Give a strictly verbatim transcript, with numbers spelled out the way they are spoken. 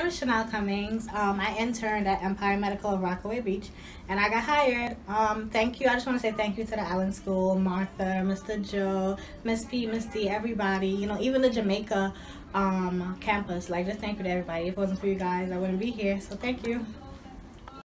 name is Chanel Cummings. Um, I interned at Empire Medical of Rockaway Beach, and I got hired. Um, thank you. I just want to say thank you to the Allen School, Martha, Mister Joe, Miss P, Miss D, everybody. You know, even the Jamaica um, campus. Like, just thank you to everybody. If it wasn't for you guys, I wouldn't be here. So thank you.